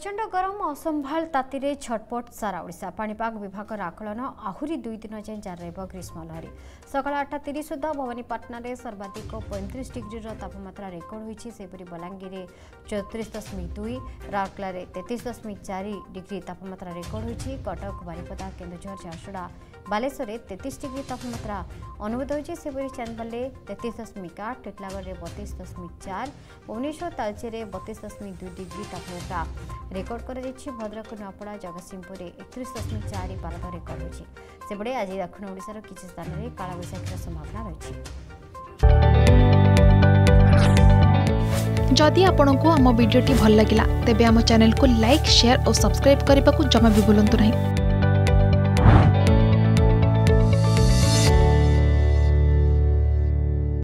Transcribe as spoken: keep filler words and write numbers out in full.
प्रचंड गरम असंभाल ताती छटपट सारा ओडिशा पाणीपाग विभाग आकलन आहुरी दुई दिन जाए जारी ग्रीष्म लहरी सकाल आठटा तीस सुधा भवानीपाटना में सर्वाधिक पैंतीस डिग्री तापमात्रा रेकर्ड होईपरि बलांगीर चौतीस दशमिक दुई राउरकेला तैंतीस दशमिक चार डिग्री तापमात्रा रेकर्ड होईछि कटक बारिपदा केन्दुझर झारसुगुड़ा बालेश्वर तैंतीस डिग्री तापमात्रा अनुभूत होईछि चांदबाले तैंतीस दशमिक आठ टिटलागढ़ में बतीस दशमिक चार भुवनेश्वर तालचेर बतीस दशमिक दुई डिग्री तापमात्रा रेकर्ड कर भद्रक नपड़ा जगतसिंहपुर एकतीस दशमिक चार पारद रेकर्ड होईछि सेपटे आज दक्षिण ओडिशार किछि स्थान में कालबैशाखीर संभावना रही। जदि आपंक आम भिडी भल लगा तेब आम चैनल को लाइक शेयर और सब्सक्राइब करने को जमा भी भूलु नहीं।